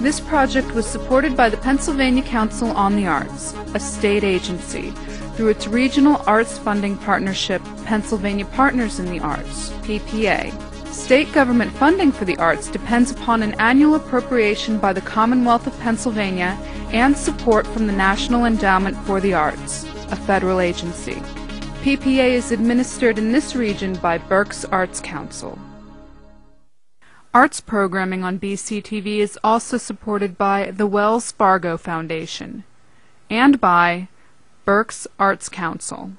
This project was supported by the Pennsylvania Council on the Arts, a state agency, through its Regional Arts Funding Partnership, Pennsylvania Partners in the Arts, PPA. State government funding for the arts depends upon an annual appropriation by the Commonwealth of Pennsylvania and support from the National Endowment for the Arts, a federal agency. PPA is administered in this region by Berks Arts Council. Arts programming on BCTV is also supported by the Wells Fargo Foundation and by Berks Arts Council.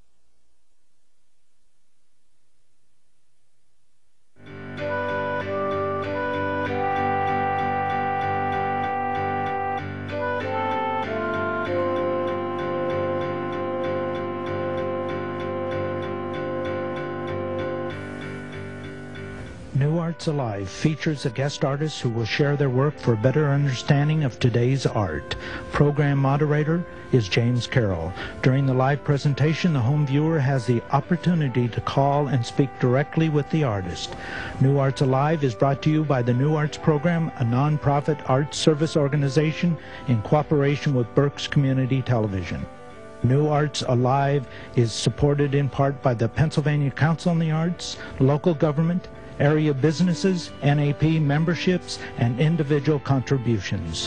New Arts Alive features a guest artist who will share their work for a better understanding of today's art. Program moderator is James Carroll. During the live presentation, the home viewer has the opportunity to call and speak directly with the artist. New Arts Alive is brought to you by the New Arts Program, a nonprofit arts service organization in cooperation with Berks Community Television. New Arts Alive is supported in part by the Pennsylvania Council on the Arts, local government, area businesses, NAP memberships, and individual contributions.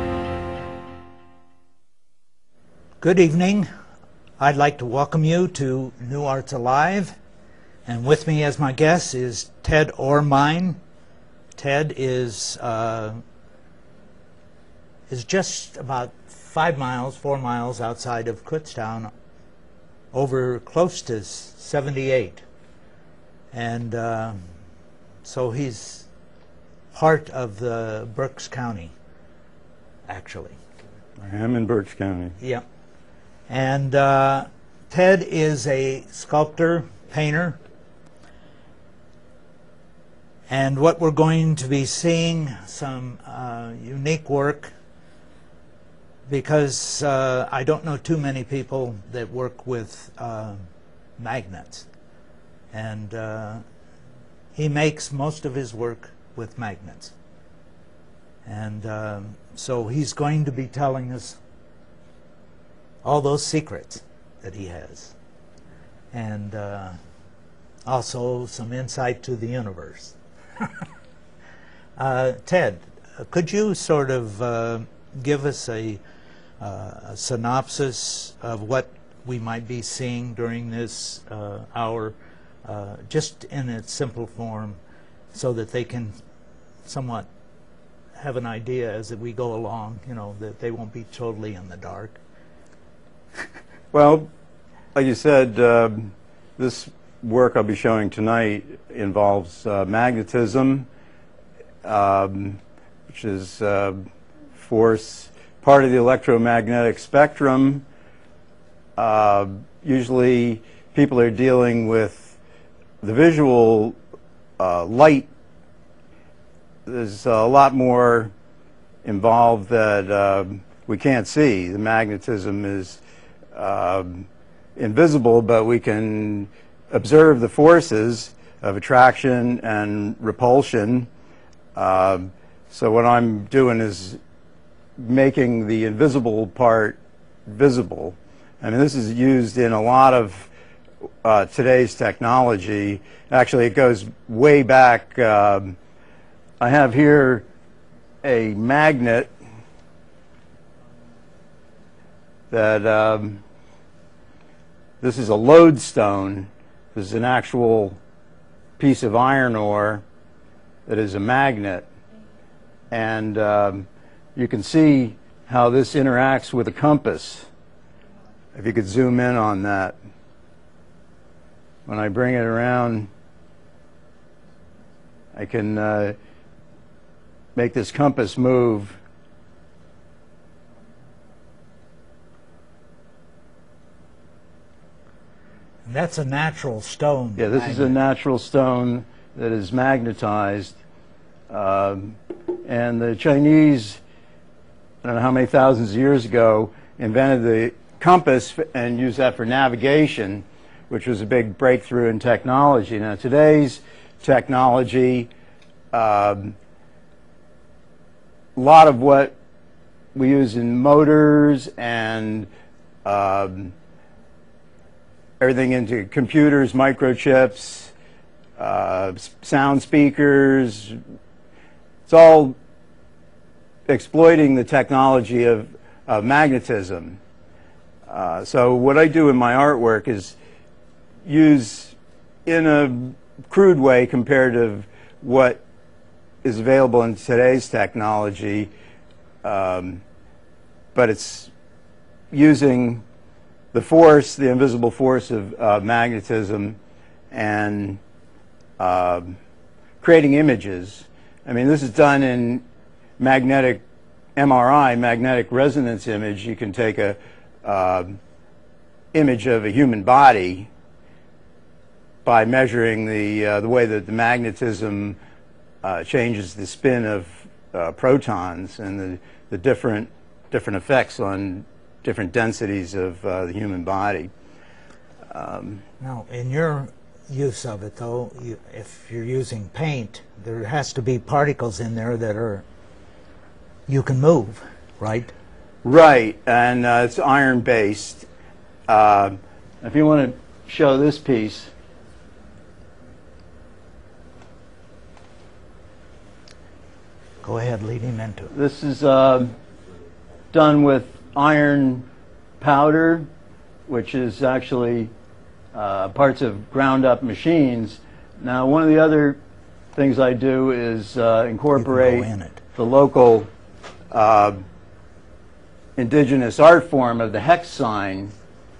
Good evening. I'd like to welcome you to New Arts Alive. And with me as my guest is Ted Ormai. Ted is just about 4 miles outside of Kutztown, over close to 78. And so he's part of the Berks County, actually. I am in Berks County. Yeah. And Ted is a sculptor, painter. And what we're going to be seeing, some unique work, because I don't know too many people that work with magnets. And he makes most of his work with magnets. And so he's going to be telling us all those secrets that he has. And also some insight to the universe. Ted, could you sort of give us a synopsis of what we might be seeing during this hour? Just in its simple form, so that they can somewhat have an idea as we go along, you know, that they won't be totally in the dark. Well, like you said, this work I'll be showing tonight involves magnetism, which is force, part of the electromagnetic spectrum. Usually people are dealing with the visual light. There's a lot more involved that we can't see. The magnetism is invisible, but we can observe the forces of attraction and repulsion. So what I'm doing is making the invisible part visible. I mean, this is used in a lot of today's technology. Actually, it goes way back. I have here a magnet that this is a lodestone. This is an actual piece of iron ore that is a magnet. And you can see how this interacts with a compass. If you could zoom in on that. When I bring it around, I can make this compass move. And that's a natural stone. Yeah, this is a natural stone that is magnetized. And the Chinese, I don't know how many thousands of years ago, invented the compass and used that for navigation, which was a big breakthrough in technology. Now, today's technology, lot of what we use in motors and everything into computers, microchips, sound speakers. It's all exploiting the technology of magnetism. So what I do in my artwork is use, in a crude way compared to what is available in today's technology, but it's using the force, the invisible force of magnetism, and creating images. I mean, this is done in magnetic MRI, magnetic resonance image. You can take a image of a human body by measuring the way that the magnetism changes the spin of protons and the different effects on different densities of the human body. Now, in your use of it, though, if you're using paint, there has to be particles in there that you can move, right? Right, and it's iron-based. If you want to show this piece, go ahead, lead him into it. This is done with iron powder, which is actually parts of ground-up machines. Now, one of the other things I do is incorporate the local indigenous art form of the hex sign,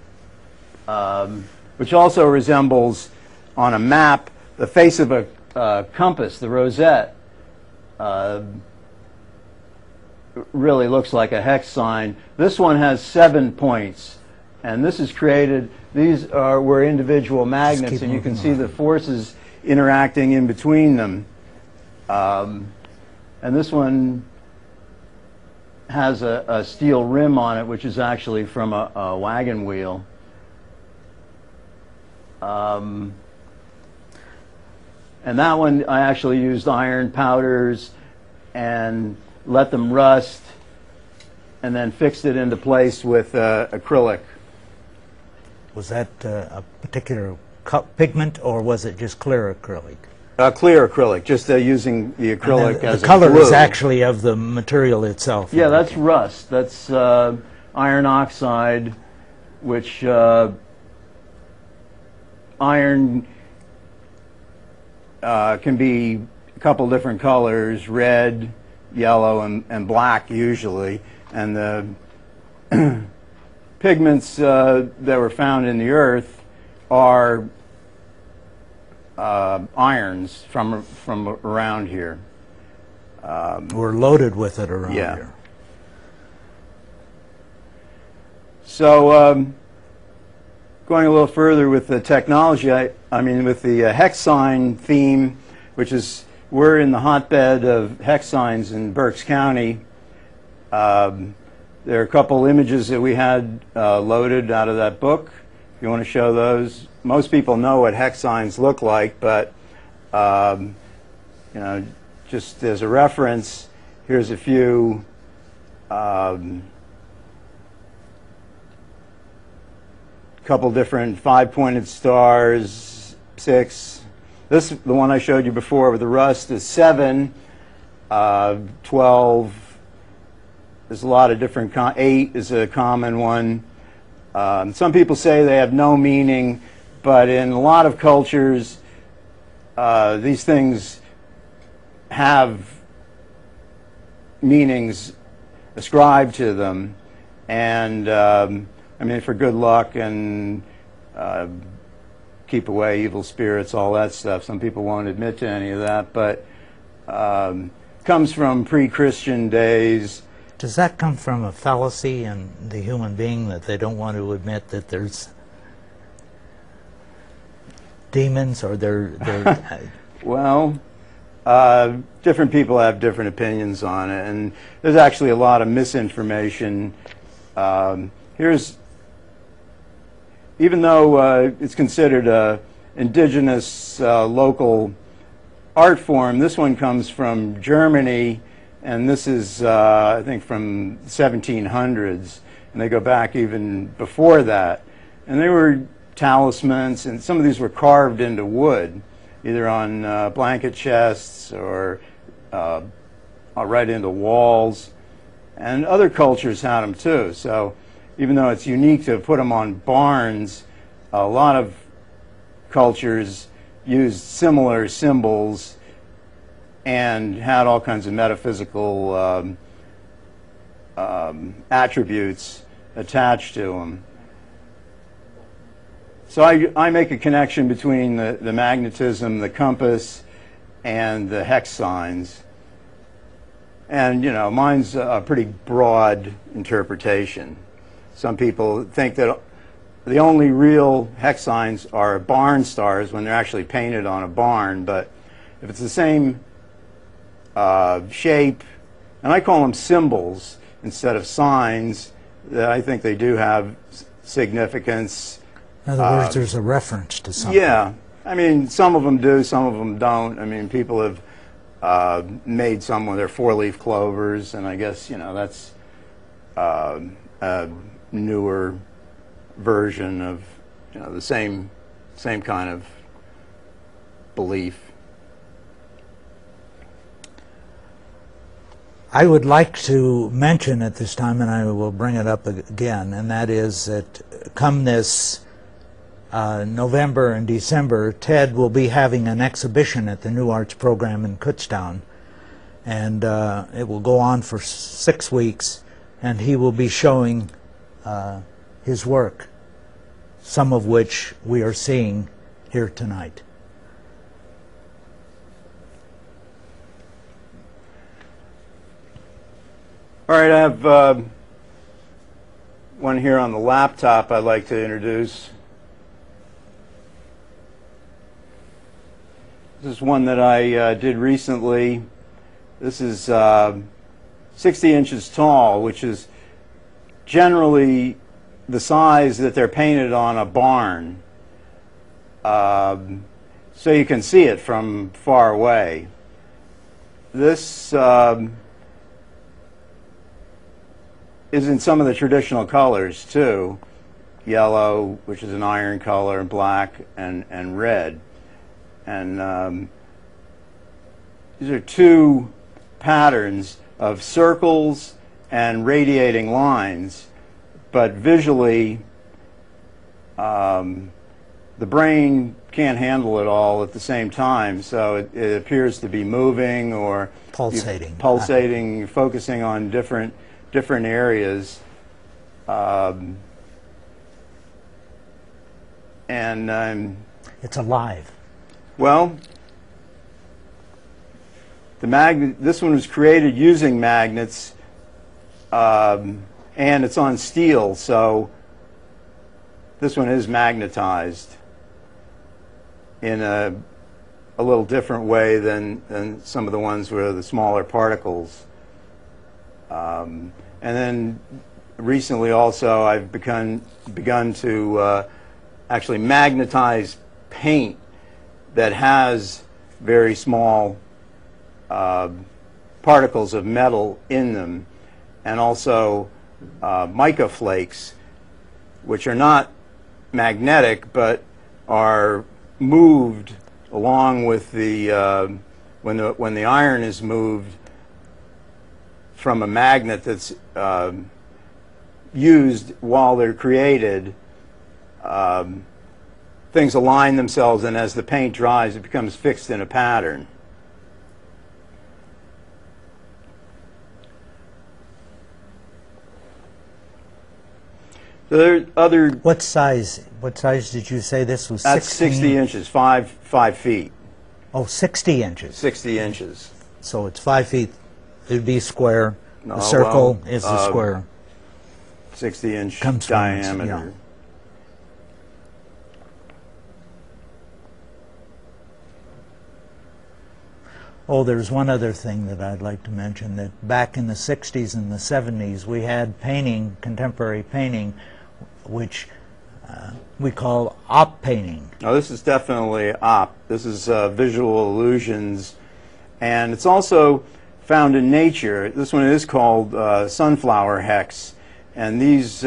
which also resembles, on a map, the face of a compass, the rosette. Really looks like a hex sign. This one has 7 points, and this is created, these were individual magnets, and you can see the forces interacting in between them. And this one has a steel rim on it, which is actually from a wagon wheel. And that one I actually used iron powders and let them rust, and then fixed it into place with acrylic. Was that a particular pigment, or was it just clear acrylic? Clear acrylic, just using the acrylic as the color glue. is actually of the material itself. Yeah, that's rust. That's iron oxide, which iron can be a couple different colors, red, yellow, and black usually. And the pigments that were found in the earth are irons from around here. We're loaded with it around here. So going a little further with the technology, I mean with the hex sign theme, which is, we're in the hotbed of hex signs in Berks County. There are a couple images that we had loaded out of that book. If you want to show those. Most people know what hex signs look like, but you know, just as a reference, here's a few couple different 5-pointed stars, 6. This, the one I showed you before with the rust, is 7, 12. There's a lot of different, 8 is a common one. Some people say they have no meaning, but in a lot of cultures, these things have meanings ascribed to them. And I mean, for good luck and keep away evil spirits, all that stuff. Some people won't admit to any of that, but comes from pre-Christian days. Does that come from a fallacy in the human being that they don't want to admit that there's demons, or they're Well, different people have different opinions on it, and there's actually a lot of misinformation. Here's, even though it's considered a indigenous local art form, this one comes from Germany, And this is, I think, from 1700s, and they go back even before that. And they were talismans, and some of these were carved into wood, either on blanket chests or right into walls. And other cultures had them too. So even though it's unique to put them on barns, a lot of cultures used similar symbols and had all kinds of metaphysical attributes attached to them. So I make a connection between the magnetism, the compass, and the hex signs. And, you know, mine's a pretty broad interpretation. Some people think that the only real hex signs are barn stars when they're actually painted on a barn, but if it's the same shape, and I call them symbols instead of signs, I think they do have significance. In other words, there's a reference to something. Yeah. I mean, some of them do, some of them don't. I mean, people have made some with their four-leaf clovers, and I guess, you know, that's a newer version of, you know, the same kind of belief. I would like to mention at this time, and I will bring it up again, and that is that come this November and December, Ted will be having an exhibition at the New Arts program in Kutztown, and it will go on for 6 weeks, and he will be showing his work, some of which we are seeing here tonight. All right, I have one here on the laptop I'd like to introduce. This is one that I did recently. This is 60 inches tall, which is generally the size that they're painted on a barn. So you can see it from far away. This is in some of the traditional colors too. Yellow, which is an iron color, and black, and red. And these are two patterns of circles and radiating lines, but visually the brain can't handle it all at the same time, so it appears to be moving or pulsating, focusing on different areas. It's alive. Well, this one was created using magnets, and it's on steel, so this one is magnetized in a little different way than some of the ones where the smaller particles. And then recently also I've begun to actually magnetize paint that has very small particles of metal in them, and also mica flakes, which are not magnetic but are moved along with the when the iron is moved from a magnet that's used while they're created. Things align themselves, and as the paint dries, it becomes fixed in a pattern. So there are other. What size did you say this was? That's 60 inches, 5 feet. Oh, 60 inches. 60 inches. So it's 5 feet. It'd be square. No, the circle is the square. 60-inch diameter. Yeah. Oh, there's one other thing that I'd like to mention, that back in the 60s and the 70s we had painting, contemporary painting, which we call op painting. Oh, this is definitely op. This is visual illusions, and it's also found in nature. This one is called sunflower hex, and these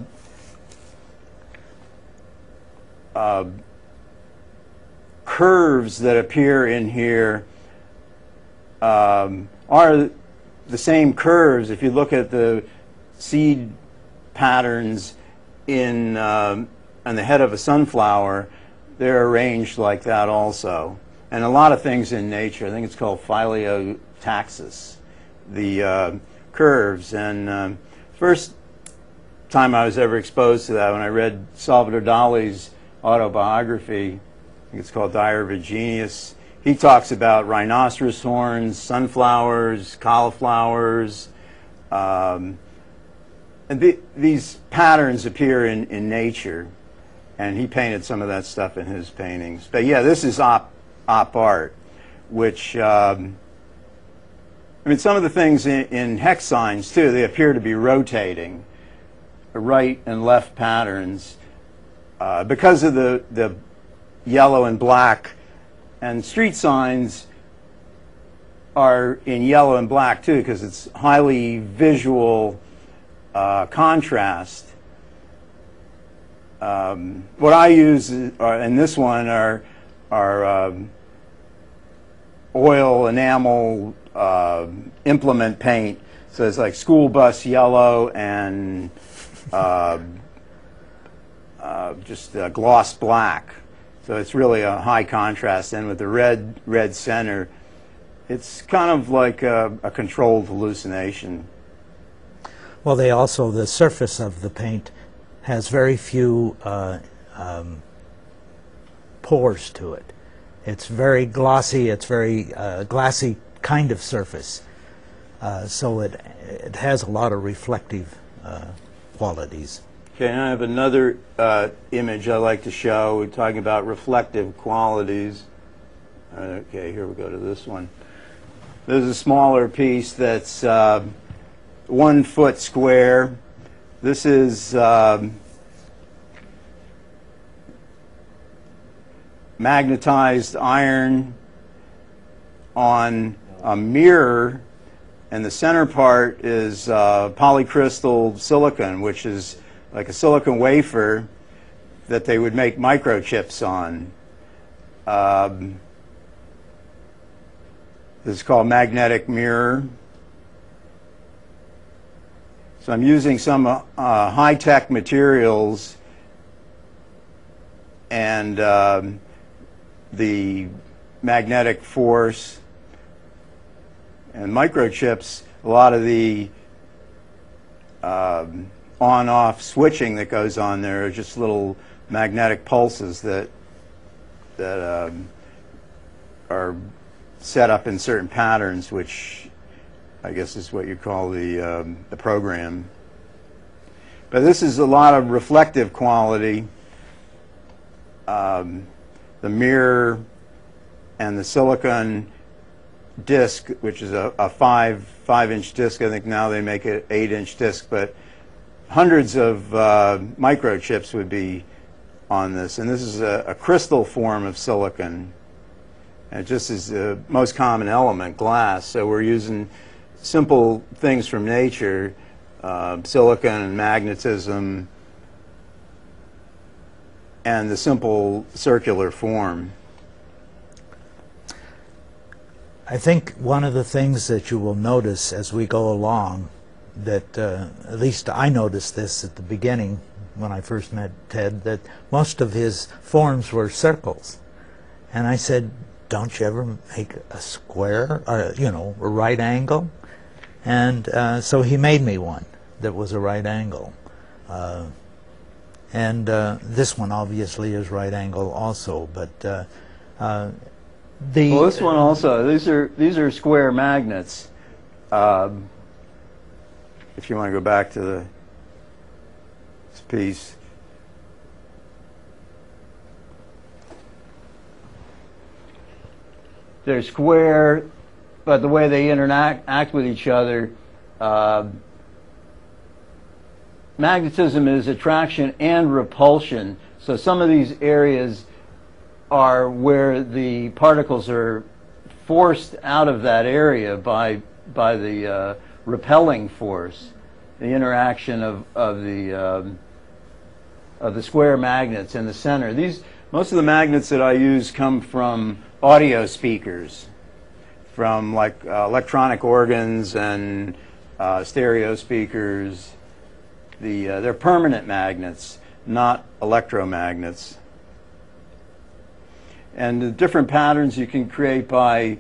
curves that appear in here are the same curves. If you look at the seed patterns on the head of a sunflower, they're arranged like that also. And a lot of things in nature, I think it's called phyllotaxis, the curves. And first time I was ever exposed to that, when I read Salvador Dali's autobiography, I think it's called Diary of a Genius. He talks about rhinoceros horns, sunflowers, cauliflowers, and these patterns appear in nature, and he painted some of that stuff in his paintings. But yeah, this is op art, which, I mean, some of the things in hex signs, too, they appear to be rotating, right and left patterns, because of the yellow and black. And street signs are in yellow and black, too, because it's highly visual contrast. What I use in this one are oil enamel implement paint. So it's like school bus yellow and just gloss black. So it's really a high contrast. And with the red center, it's kind of like a controlled hallucination. Well, the surface of the paint has very few pores to it. It's very glossy, it's very glassy kind of surface. So it has a lot of reflective qualities. Okay, and I have another image I like to show. We're talking about reflective qualities. Okay, here we go to this one. There's a smaller piece that's 1 foot square. This is magnetized iron on a mirror, and the center part is polycrystal silicon, which is like a silicon wafer that they would make microchips on. This is called magnetic mirror. So I'm using some high-tech materials, and the magnetic force and microchips, a lot of the on-off switching that goes on there are just little magnetic pulses that are set up in certain patterns, which I guess is what you call the program. But this is a lot of reflective quality. The mirror and the silicon disc, which is a 5-inch disc. I think now they make it 8-inch disc, but hundreds of microchips would be on this. And this is a crystal form of silicon. And it just is the most common element, glass. So we're using simple things from nature, silicon and magnetism, and the simple circular form. I think one of the things that you will notice as we go along, that at least I noticed this at the beginning when I first met Ted, that most of his forms were circles. And I said, don't you ever make a square, or, you know, a right angle? And so he made me one that was a right angle. And this one obviously is right angle also, but well, this one also, these are square magnets. If you want to go back to this piece. They're square, but the way they act with each other, magnetism is attraction and repulsion. So some of these areas are where the particles are forced out of that area by by the repelling force, the interaction of the square magnets in the center. Most of the magnets that I use come from audio speakers, from like electronic organs and stereo speakers. They're permanent magnets, not electromagnets. And the different patterns you can create by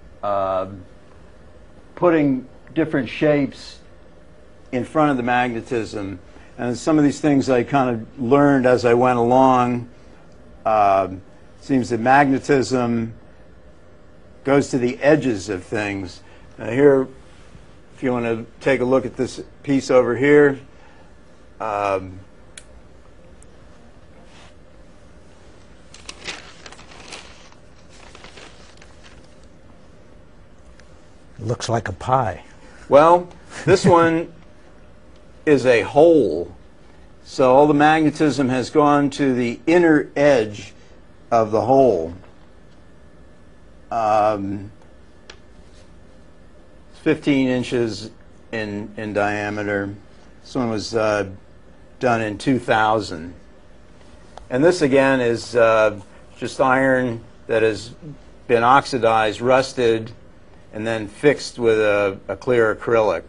putting different shapes in front of the magnetism. And some of these things I kind of learned as I went along. Seems that magnetism goes to the edges of things. Now here, if you want to take a look at this piece over here, looks like a pie. Well, this one is a hole. So all the magnetism has gone to the inner edge of the hole. 15 inches in diameter. This one was done in 2000. And this again is just iron that has been oxidized, rusted, and then fixed with a clear acrylic.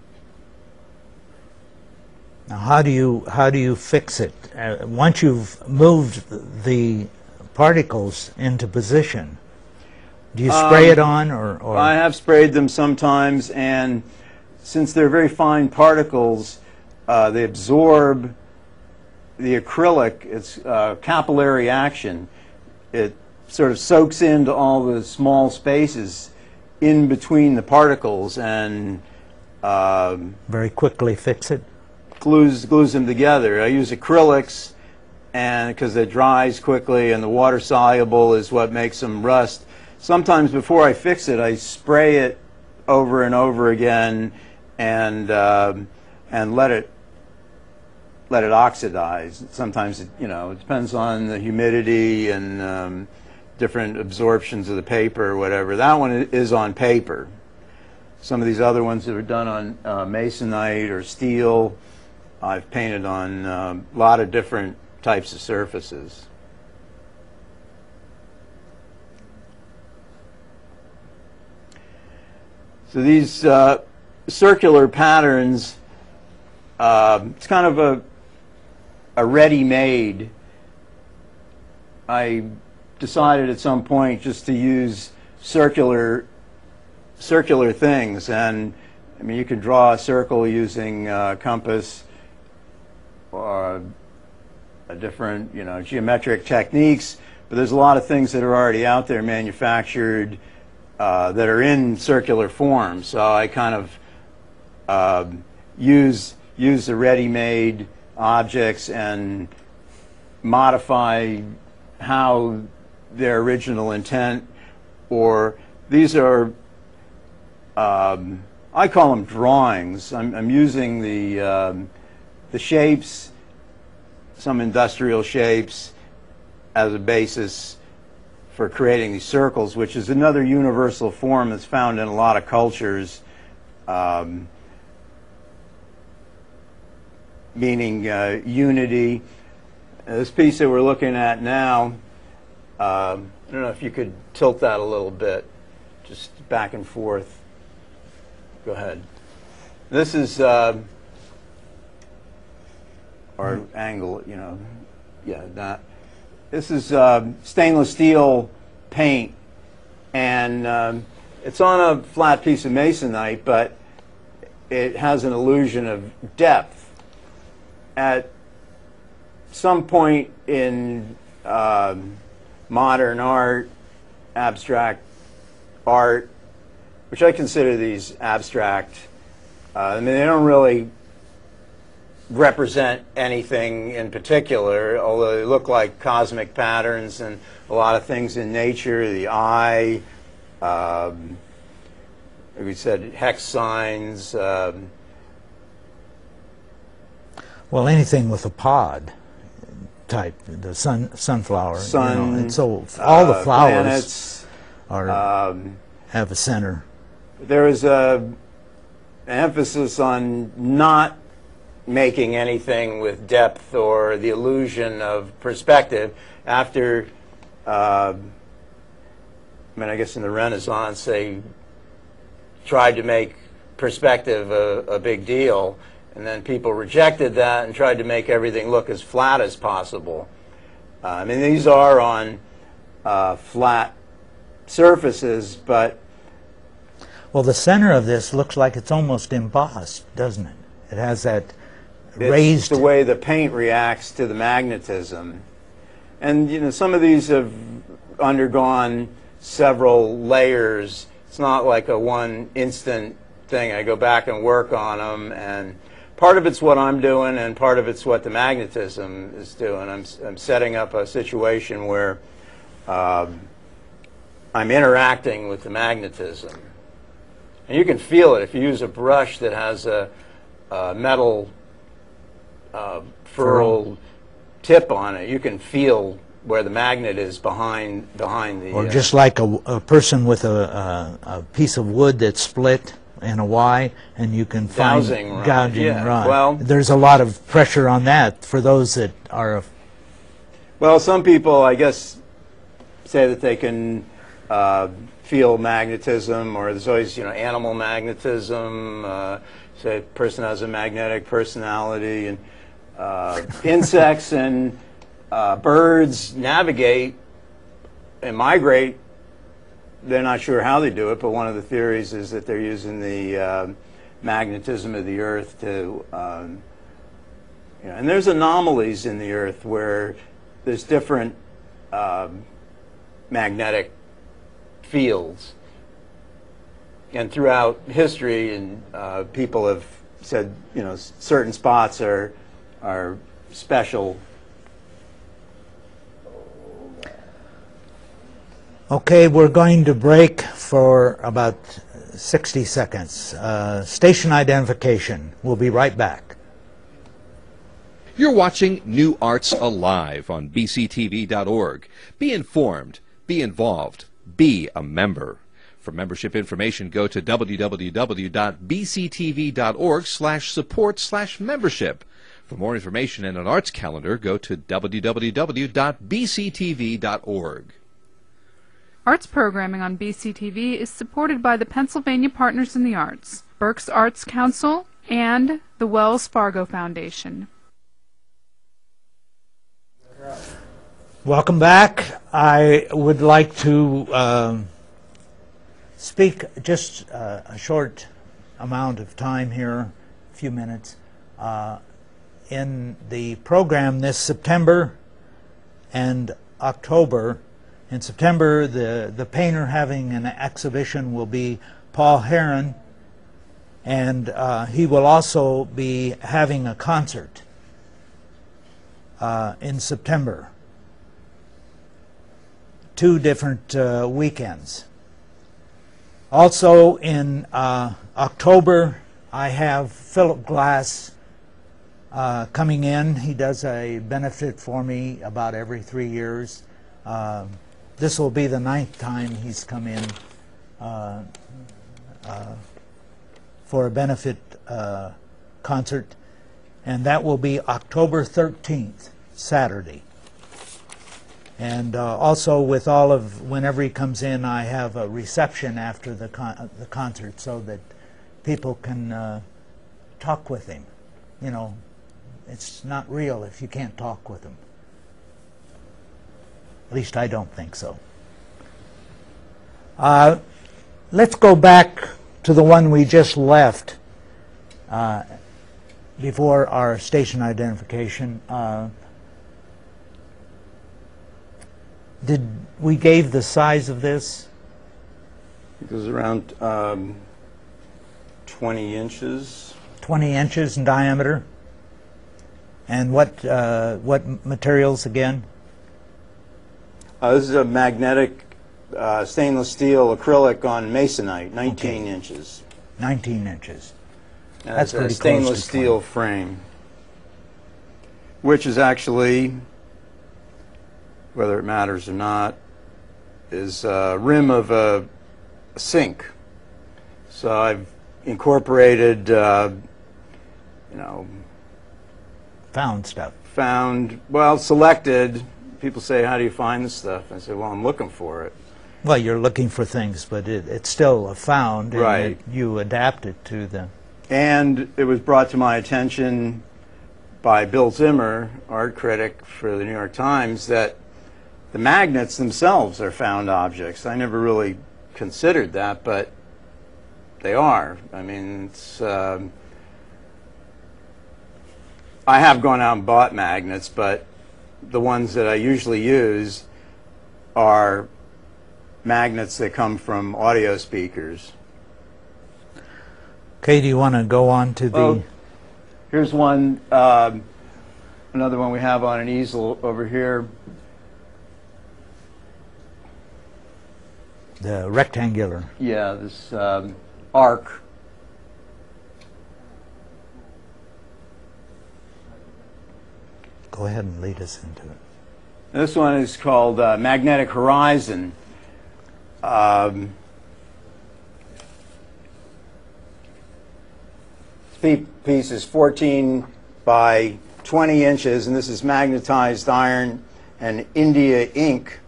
Now, how do you fix it? Once you've moved the particles into position, do you spray it on, or? I have sprayed them sometimes, and since they're very fine particles, they absorb the acrylic. It's capillary action. It sort of soaks into all the small spaces in between the particles and very quickly fix it. Glues them together. I use acrylics, and because it dries quickly, and the water soluble is what makes them rust. Sometimes before I fix it, I spray it over and over again, and let it oxidize. Sometimes it depends on the humidity and different absorptions of the paper or whatever. That one is on paper. Some of these other ones that are done on masonite or steel, I've painted on a lot of different types of surfaces. So these circular patterns, it's kind of a ready-made. I decided at some point just to use circular things, and I mean, you can draw a circle using compass or different geometric techniques, but there's a lot of things that are already out there manufactured that are in circular form. So I kind of use the ready-made objects and modify how their original intent, or these are I call them drawings. I'm using the shapes, some industrial shapes, as a basis for creating these circles, which is another universal form that's found in a lot of cultures, meaning unity. This piece that we're looking at now, I don't know if you could tilt that a little bit, just back and forth. Go ahead. This is, or angle, yeah, that. This is stainless steel paint, and it's on a flat piece of masonite, but it has an illusion of depth. At some point in modern art, abstract art, which I consider these abstract, I mean, they don't really represent anything in particular, although they look like cosmic patterns and a lot of things in nature, the eye, like we said, hex signs. Well, anything with a pod type, the sunflower. Sun, and so all the flowers planets, are have a center. There is an emphasis on not making anything with depth or the illusion of perspective. After, I mean, I guess in the Renaissance they tried to make perspective a big deal, and then people rejected that and tried to make everything look as flat as possible. I mean, these are on flat surfaces, but... Well, the center of this looks like it's almost embossed, doesn't it? It has that raised... It's the way the paint reacts to the magnetism. And, you know, some of these have undergone several layers. It's not like a one instant thing. I go back and work on them, and part of it's what I'm doing, and part of it's what the magnetism is doing. I'm setting up a situation where I'm interacting with the magnetism. And you can feel it if you use a brush that has a metal ferrule tip on it. You can feel where the magnet is behind the... Or just like a person with a piece of wood that's split in a Y, and you can find gouging, yeah. right. Well, there's a lot of pressure on that for those that are... Well, some people, I guess, say that they can feel magnetism, or there's always, you know, animal magnetism. Say a person has a magnetic personality, and insects and birds navigate and migrate. They're not sure how they do it, but one of the theories is that they're using the magnetism of the Earth to, you know, and there's anomalies in the Earth where there's different magnetic fields. And throughout history, and people have said, you know, certain spots are special. Okay, we're going to break for about 60 seconds. Station identification. We'll be right back. You're watching New Arts Alive on bctv.org. Be informed, be involved, be a member. For membership information, go to www.bctv.org/support/membership. For more information and an arts calendar, go to www.bctv.org. Arts programming on BCTV is supported by the Pennsylvania Partners in the Arts, Berks Arts Council, and the Wells Fargo Foundation. Welcome back. I would like to speak just a short amount of time here, a few minutes, in the program this September and October. In September, the painter having an exhibition will be Paul Heron, and he will also be having a concert in September. 2 different weekends. Also in October, I have Philip Glass coming in. He does a benefit for me about every 3 years. This will be the 9th time he's come in for a benefit concert, and that will be October 13th, Saturday. And also with all of, whenever he comes in, I have a reception after the concert so that people can talk with him. You know, it's not real if you can't talk with him. At least I don't think so. Let's go back to the one we just left before our station identification. We gave the size of this? It was around 20 inches. 20 inches in diameter. And what materials again? This is a magnetic stainless steel acrylic on masonite, 19 inches. 19 inches. And that's a stainless steel frame, which is actually, whether it matters or not, is a rim of a sink. So I've incorporated, you know, Found stuff. selected. People say, how do you find this stuff? I say, well, I'm looking for it. Well, you're looking for things, but it's still a found, and Right. you adapt it to the... And it was brought to my attention by Bill Zimmer, art critic for the New York Times, that the magnets themselves are found objects. I never really considered that, but they are. I mean, it's, I have gone out and bought magnets, but the ones that I usually use are magnets that come from audio speakers. Okay, do you want to go on to the... Oh, here's one, another one we have on an easel over here. The rectangular. Yeah, this arc. Go ahead and lead us into it. This one is called Magnetic Horizon. This piece is 14 by 20 inches, and this is magnetized iron and India ink.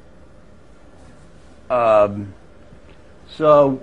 So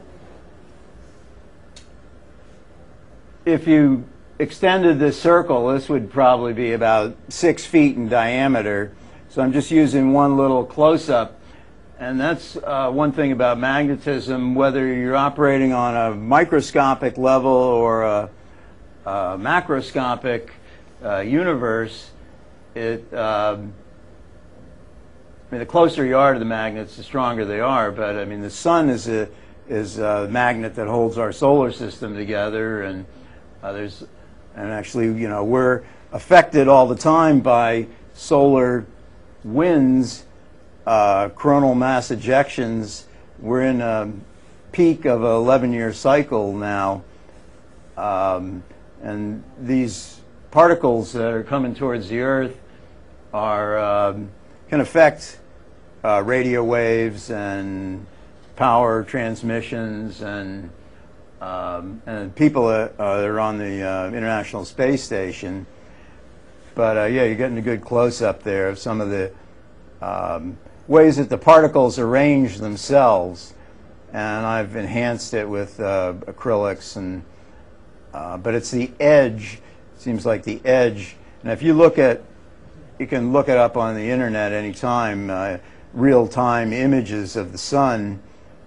if you extended this circle, this would probably be about 6 feet in diameter. So I'm just using one little close-up. And that's one thing about magnetism, whether you're operating on a microscopic level or a macroscopic universe, I mean, the closer you are to the magnets, the stronger they are. But I mean, the sun is a magnet that holds our solar system together, and actually, you know, we're affected all the time by solar winds, coronal mass ejections. We're in a peak of an 11-year cycle now, and these particles that are coming towards the Earth can affect radio waves and power transmissions and people that are on the International Space Station. But yeah, you're getting a good close-up there of some of the ways that the particles arrange themselves. And I've enhanced it with acrylics, and but it's the edge. It seems like the edge. And if you look at, you can look it up on the internet anytime, real-time images of the sun.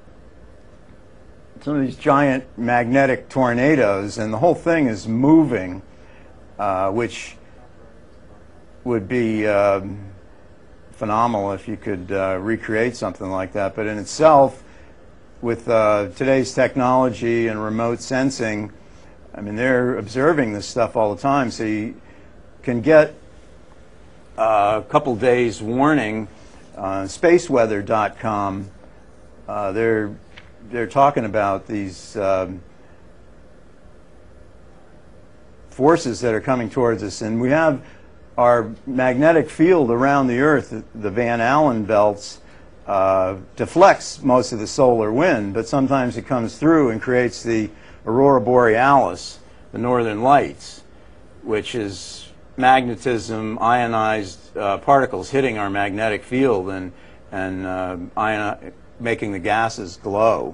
Some of these giant magnetic tornadoes, and the whole thing is moving, which would be phenomenal if you could recreate something like that. But in itself, with today's technology and remote sensing, I mean, they're observing this stuff all the time, so you can get a couple days warning. Spaceweather.com, they're talking about these forces that are coming towards us, and we have our magnetic field around the Earth, the Van Allen belts, deflects most of the solar wind, but sometimes it comes through and creates the aurora borealis, the northern lights, which is magnetism, ionized particles hitting our magnetic field and making the gases glow.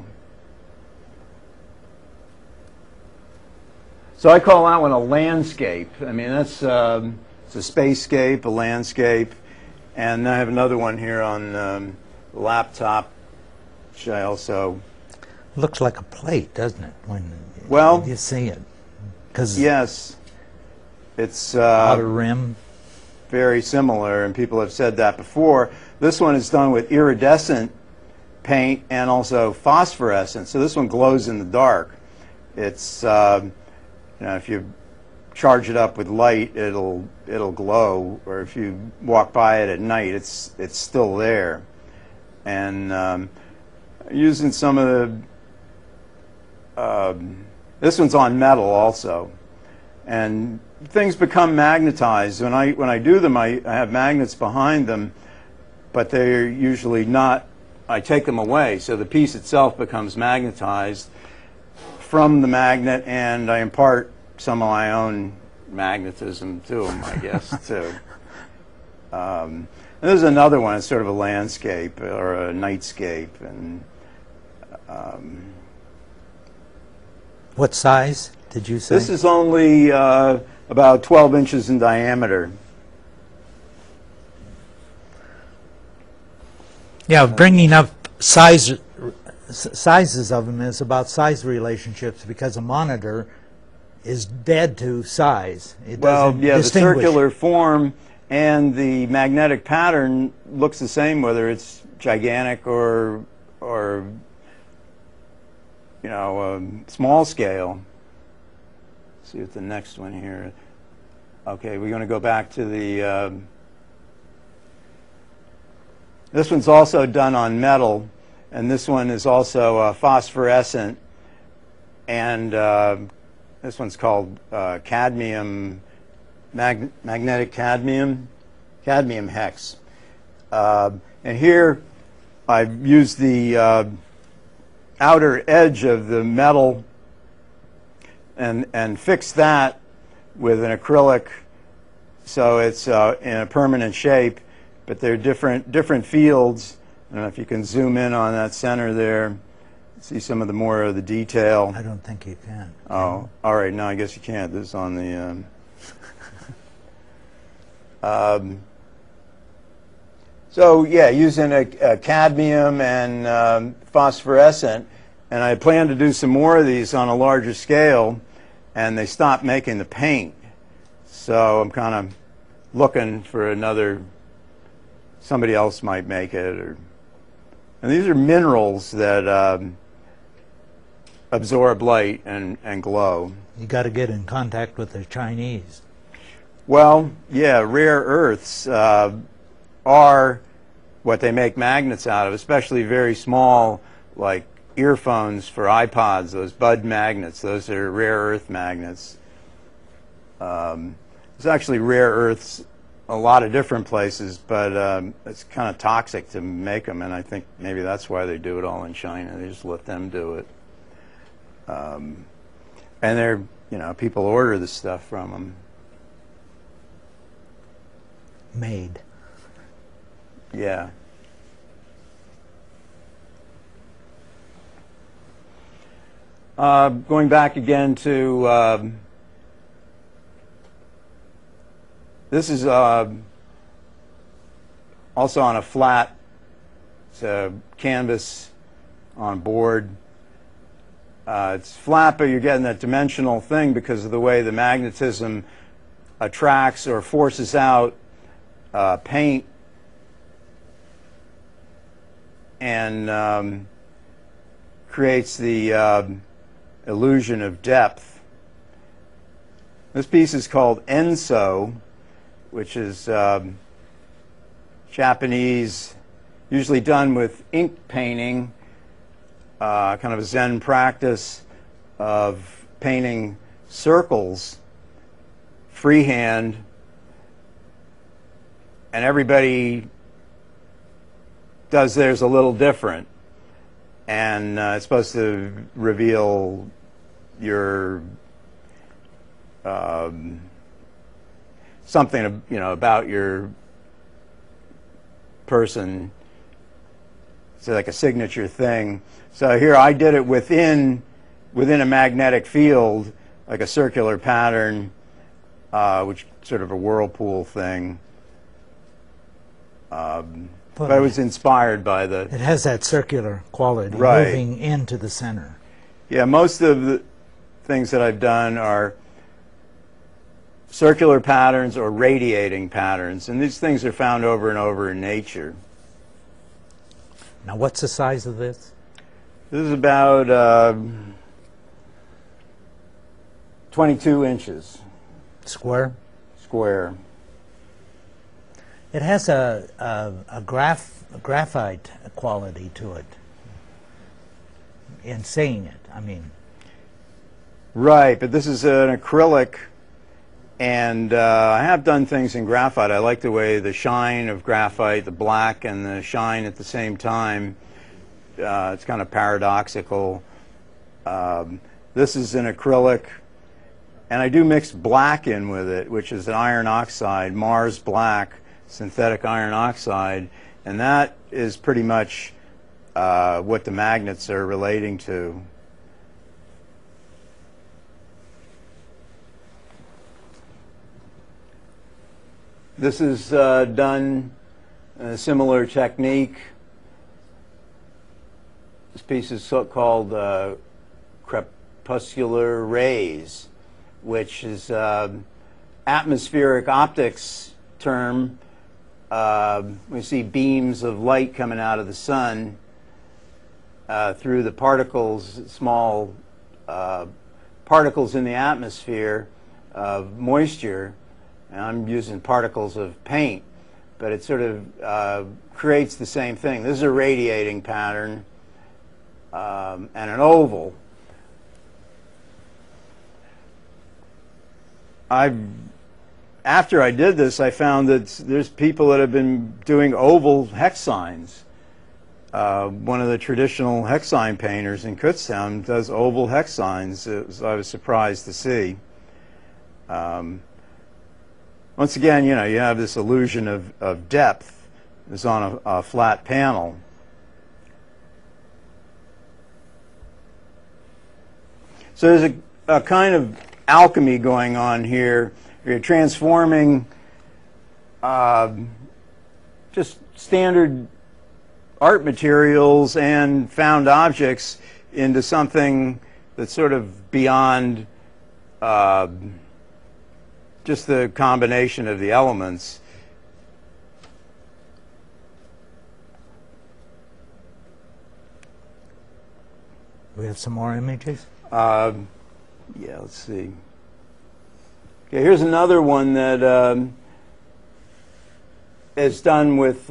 So I call that one a landscape. I mean, that's it's a spacescape, a landscape, and I have another one here on the laptop, which I also... Looks like a plate, doesn't it, when you see it? Yes. It's outer rim. Very similar, and people have said that before. This one is done with iridescent paint and also phosphorescent, so this one glows in the dark. It's you know, if you charge it up with light, it'll glow, or if you walk by it at night, it's still there. And using some of the this one's on metal also, and things become magnetized. When I do them, I have magnets behind them, but they're usually not. I take them away, so the piece itself becomes magnetized. from the magnet, and I impart some of my own magnetism to them, I guess, too. And there's another one. It's sort of a landscape or a nightscape. And what size did you say? this is only about 12 inches in diameter. Yeah, bringing up sizes of them is about size relationships, because a monitor is dead to size. It doesn't yeah, distinguish. the circular form and the magnetic pattern looks the same, whether it's gigantic or you know, small scale. Let's see what the next one here. Okay, we're going to go back to the. This one's also done on metal, and this one is also phosphorescent, and this one's called cadmium, magnetic cadmium hex. And here I've used the outer edge of the metal and fixed that with an acrylic, so it's in a permanent shape. But they're different fields. I don't know if you can zoom in on that center there, see some of the more of the detail. I don't think you can. Oh, all right. No, I guess you can't. This is on the. So yeah, using a cadmium and phosphorescent, and I plan to do some more of these on a larger scale, and they stopped making the paint, so I'm kind of looking for another. Somebody else might make it, and these are minerals that absorb light and glow. You got to get in contact with the Chinese. Well, yeah, rare earths are what they make magnets out of, especially very small, like earphones for iPods, those bud magnets. Those are rare earth magnets. There's actually rare earths a lot of different places, but it's kind of toxic to make them, and I think maybe that's why they do it all in China. They just let them do it. And they're, you know, people order the stuff from them. Made. Yeah. Going back again to this is also on a flat, it's a canvas on board. It's flat, but you're getting that dimensional thing because of the way the magnetism attracts or forces out paint and creates the illusion of depth. This piece is called Enso, which is Japanese, usually done with ink painting, kind of a Zen practice of painting circles freehand, and everybody does theirs a little different, and it's supposed to reveal your something, you know, about your person. It's like a signature thing. So here I did it within a magnetic field, like a circular pattern, which sort of a whirlpool thing. But I was inspired by the. It has that circular quality, right, moving into the center. Yeah, most of the things that I've done are circular patterns or radiating patterns, and these things are found over and over in nature. Now, what's the size of this? This is about 22 inches. Square? Square. It has a graphite quality to it. In saying it, I mean. Right, but this is an acrylic, and I have done things in graphite. I like the way the shine of graphite, the black and the shine at the same time. It's kind of paradoxical. This This is an acrylic, and I do mix black in with it, which is an iron oxide, Mars black, synthetic iron oxide, and that is pretty much what the magnets are relating to. This is done in a similar technique. This piece is called crepuscular rays, which is atmospheric optics term. We see beams of light coming out of the sun through the particles, small particles in the atmosphere of moisture. And I'm using particles of paint, but it sort of creates the same thing. This is a radiating pattern and an oval. After I did this, I found that there's people that have been doing oval hex signs. One of the traditional hex sign painters in Kutztown does oval hex signs. I was surprised to see. Once again, you know, you have this illusion of depth. It's on a flat panel. So there's a kind of alchemy going on here. You're transforming just standard art materials and found objects into something that's sort of beyond just the combination of the elements. We have some more images? Yeah, let's see. Okay, here's another one that is done with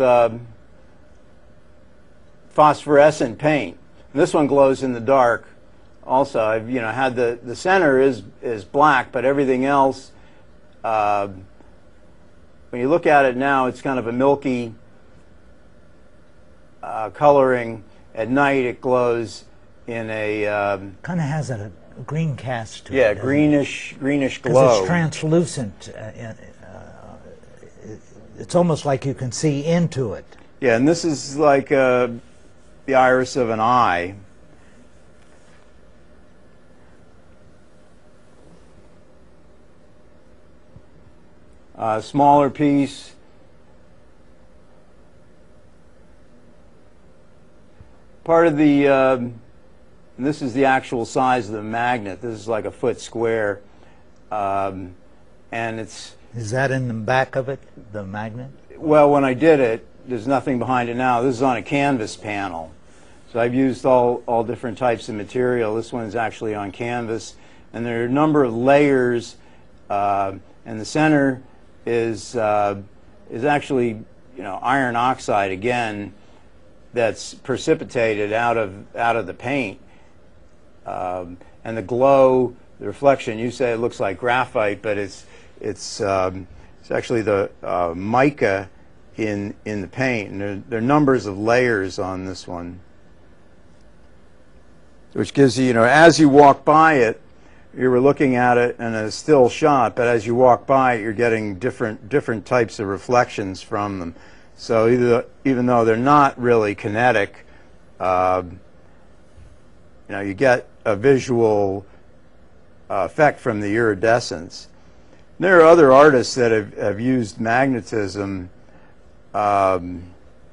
phosphorescent paint. And this one glows in the dark. Also, I've had the center is black, but everything else, when you look at it now, it's kind of a milky coloring. At night, it glows in a kind of has a green cast to it. Yeah, greenish glow. Because it's translucent. It's almost like you can see into it. Yeah, and this is like the iris of an eye. Smaller piece. Part of the, and this is the actual size of the magnet. This is like a foot square. And it's... Is that in the back of it, the magnet? Well, when I did it, there's nothing behind it now. This is on a canvas panel. So I've used all different types of material. This one's actually on canvas. And there are a number of layers. And the center is actually, iron oxide again, that's precipitated out of the paint, and the glow, the reflection. You say it looks like graphite, but it's actually the mica in the paint, and there are numbers of layers on this one, which gives you, as you walk by it, you were looking at it in a still shot, but as you walk by it, you're getting different types of reflections from them. So even though they're not really kinetic, you get a visual effect from the iridescence. There are other artists that have used magnetism, some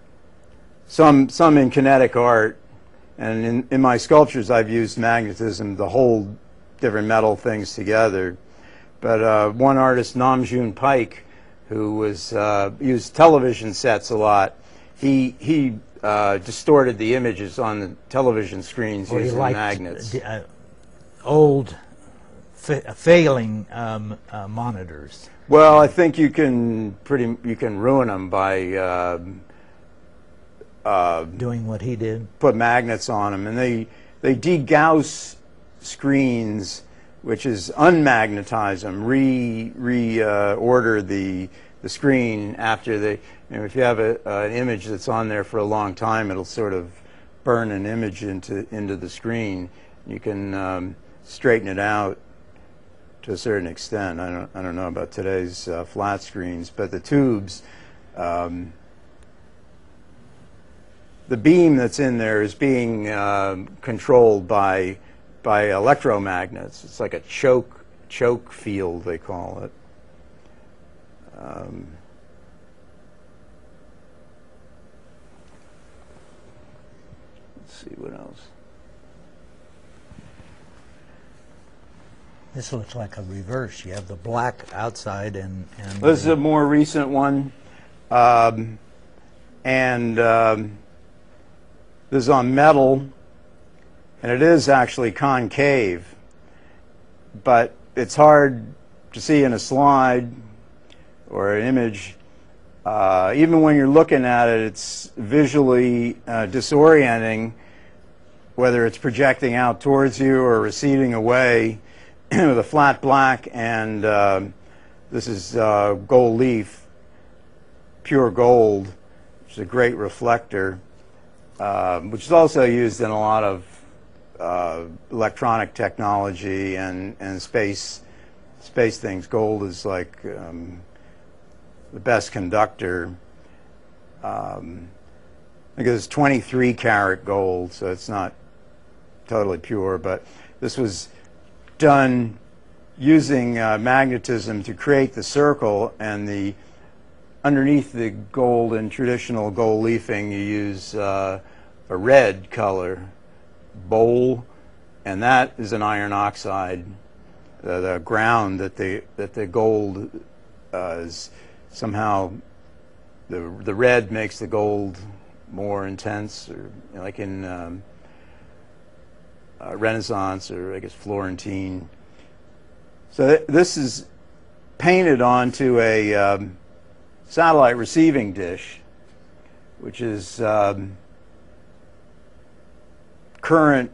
in kinetic art, and in my sculptures I've used magnetism to hold different metal things together. But one artist, Namjoon Paik, who was used television sets a lot, he distorted the images on the television screens using magnets. Old, failing monitors. Well, I think you can ruin them by doing what he did. Put magnets on them, and they degauss screens, which is unmagnetize them, reorder the screen after they. If you have an image that's on there for a long time, it'll sort of burn an image into the screen. You can straighten it out to a certain extent. I don't know about today's flat screens, but the tubes, the beam that's in there is being controlled by electromagnets. It's like a choke field, they call it. Let's see what else. This looks like a reverse. You have the black outside and this is a more recent one. This is on metal, and it is actually concave, but it's hard to see in a slide or an image. Even when you're looking at it, it's visually disorienting, whether it's projecting out towards you or receding away. With a flat black, and this is gold leaf, pure gold, which is a great reflector, which is also used in a lot of electronic technology and space things. Gold is like the best conductor. I think it's 23 karat gold, so it's not totally pure, but this was done using magnetism to create the circle, and underneath the gold in traditional gold leafing you use a red color, bowl, and that is an iron oxide. The ground that the gold is somehow the red makes the gold more intense, or like in Renaissance, or I guess Florentine. So this is painted onto a satellite receiving dish, which is current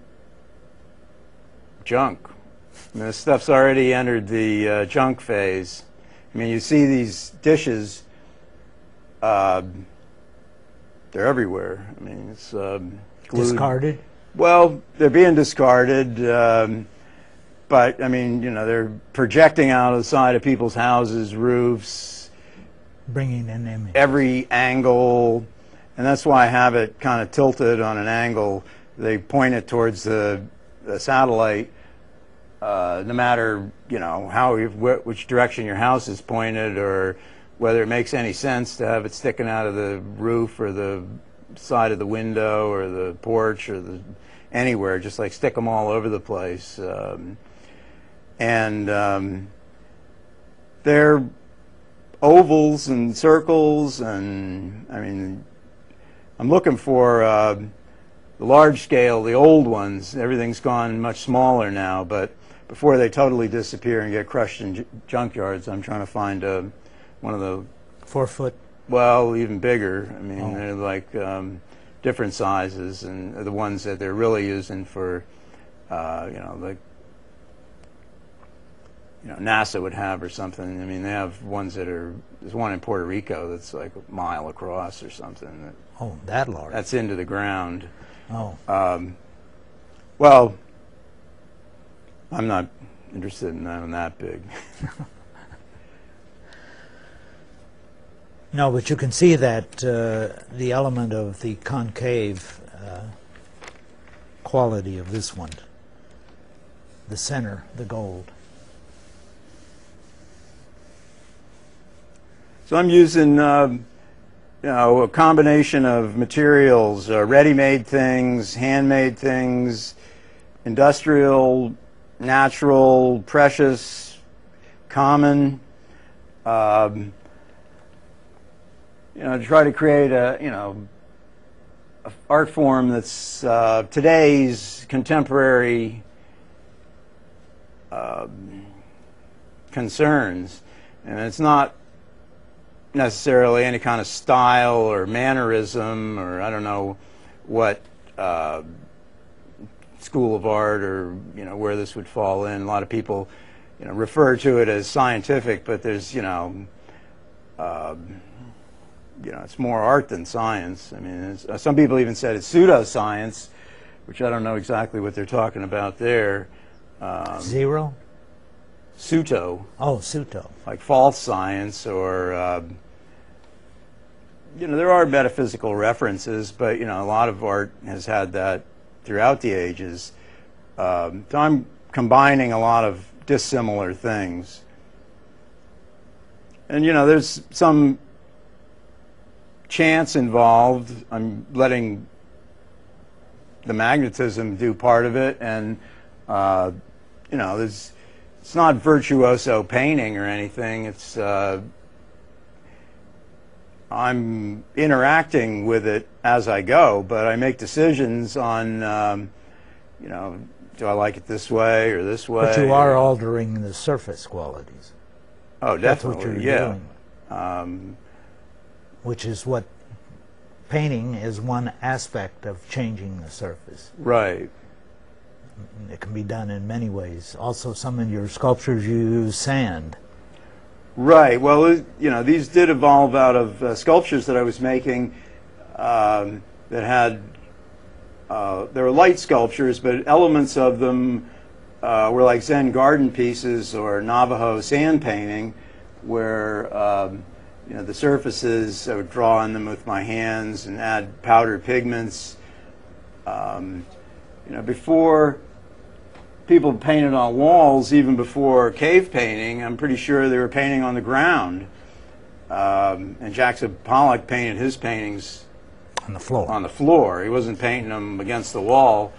junk. And this stuff's already entered the junk phase. I mean, you see these dishes, they're everywhere. I mean, it's glued. discarded. Well, they're being discarded, but I mean, you know, they're projecting out of the side of people's houses, roofs, bringing in images. Every angle, and that's why I have it kind of tilted on an angle. They point it towards the satellite, no matter, you know, which direction your house is pointed, or whether it makes any sense to have it sticking out of the roof or the side of the window or the porch or anywhere. Just like stick them all over the place. They're ovals and circles, and I mean, I'm looking for the large scale, the old ones. Everything's gone much smaller now, but before they totally disappear and get crushed in junkyards, I'm trying to find one of the 4 foot. Well, even bigger. I mean, they're like different sizes, and the ones that they're really using for, you know, like, you know, NASA would have or something. I mean, they have ones that are. There's one in Puerto Rico that's like a mile across or something. Oh, that large. That's into the ground. Oh. Well, I'm not interested in having that big. No, but you can see that the element of the concave quality of this one, the center, the gold. So I'm using, you know, a combination of materials, ready-made things, handmade things, industrial, natural, precious, common. You know, to try to create a, you know, a art form that's today's contemporary concerns, and it's not necessarily any kind of style or mannerism, or I don't know what school of art, or, you know, where this would fall in. A lot of people, you know, refer to it as scientific, but there's, you know, it's more art than science. I mean, some people even said it's pseudoscience, which I don't know exactly what they're talking about there. Zero? Pseudo, Oh, pseudo. like false science, or there are metaphysical references, but a lot of art has had that throughout the ages. So I'm combining a lot of dissimilar things, and there's some chance involved. I'm letting the magnetism do part of it, and it's not virtuoso painting or anything. It's I'm interacting with it as I go, but I make decisions on do I like it this way or this way. But you are altering the surface qualities. Oh, definitely. That's what you're yeah. doing. Which is what painting is, one aspect of changing the surface. Right. It can be done in many ways. Also, some of your sculptures you use sand. Right. Well, these did evolve out of sculptures that I was making that had they were light sculptures, but elements of them were like Zen garden pieces or Navajo sand painting, where the surfaces, I would draw on them with my hands and add powdered pigments. Before people painted on walls, even before cave painting, I'm pretty sure they were painting on the ground. And Jackson Pollock painted his paintings on the floor. On the floor. He wasn't painting them against the wall.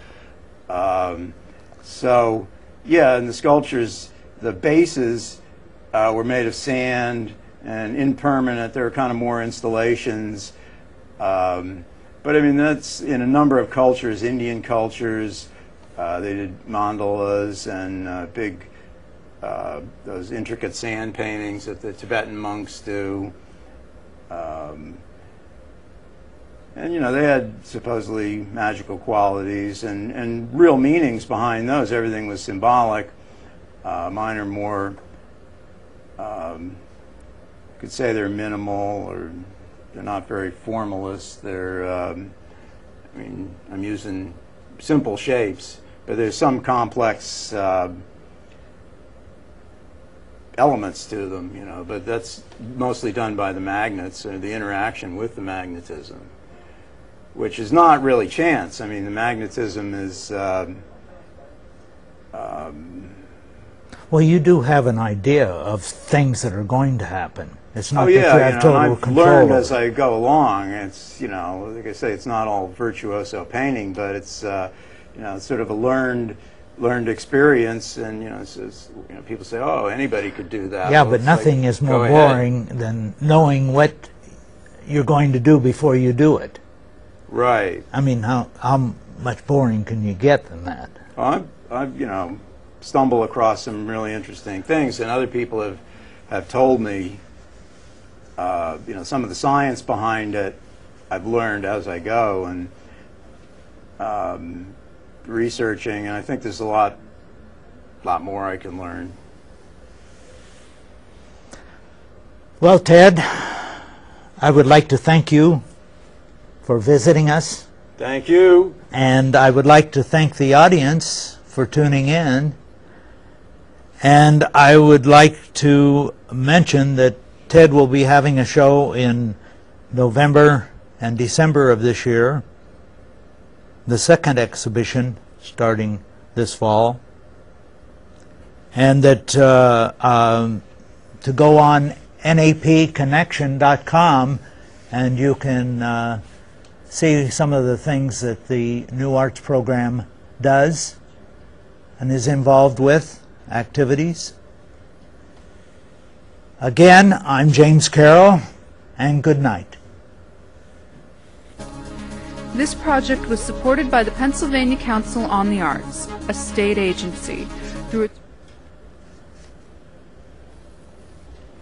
So, yeah, in the sculptures, the bases were made of sand and impermanent. They were kind of more installations. But I mean, that's in a number of cultures, Indian cultures. They did mandalas and big, those intricate sand paintings that the Tibetan monks do. And they had supposedly magical qualities and real meanings behind those. Everything was symbolic. Mine are more, you could say they're minimal, or they're not very formalist. They're, I mean, I'm using simple shapes, but there's some complex elements to them, but that's mostly done by the magnets or the interaction with the magnetism, which is not really chance. I mean, the magnetism is... well, you do have an idea of things that are going to happen. It's not that you have total I've control learned of as I go along. It's, like I say, it's not all virtuoso painting, but it's, it's sort of a learned experience, and people say, oh, anybody could do that. Yeah, well, but nothing is more go boring than knowing what you're going to do before you do it. Right. I mean, how much boring can you get than that? Well, I've stumbled across some really interesting things, and other people have told me, some of the science behind it I've learned as I go, and researching, and I think there's a lot more I can learn. Well, Ted, I would like to thank you for visiting us. Thank you. And I would like to thank the audience for tuning in. And I would like to mention that Ted will be having a show in November and December of this year, the second exhibition starting this fall, and that to go on napconnection.com and you can see some of the things that the New Arts program does and is involved with, activities. Again, I'm James Carroll, and good night. This project was supported by the Pennsylvania Council on the Arts, a state agency, through its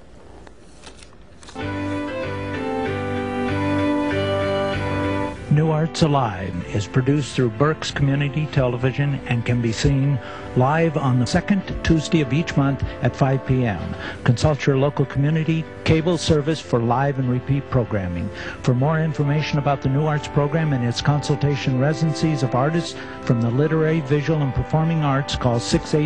New Arts Alive is produced through Berks Community Television and can be seen live on the second Tuesday of each month at 5 p.m. Consult your local community cable service for live and repeat programming. For more information about the New Arts program and its consultation residencies of artists from the literary, visual, and performing arts, call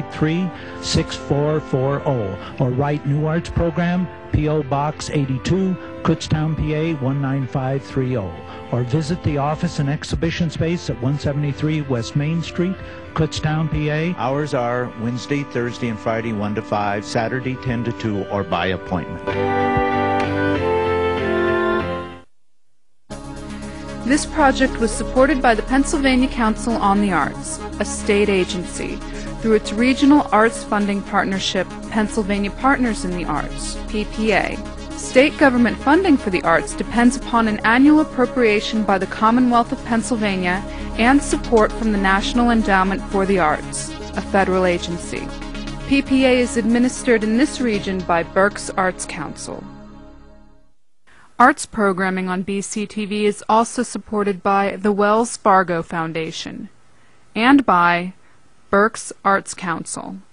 683-6440 or write New Arts Program, P.O. Box 82, Kutztown, PA 19530, or visit the office and exhibition space at 173 West Main Street, Kutztown, PA. Hours are Wednesday, Thursday, and Friday 1 to 5, Saturday 10 to 2, or by appointment. This project was supported by the Pennsylvania Council on the Arts, a state agency, through its regional arts funding partnership, Pennsylvania Partners in the Arts, PPA. State government funding for the arts depends upon an annual appropriation by the Commonwealth of Pennsylvania and support from the National Endowment for the Arts, a federal agency. PPA is administered in this region by Berks Arts Council. Arts programming on BCTV is also supported by the Wells Fargo Foundation and by Berks Arts Council.